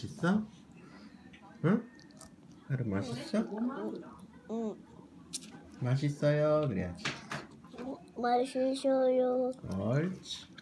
맛있어? 응? 하루 맛있어? 응. 맛있어요 그래야지. 맛있어요. 옳지.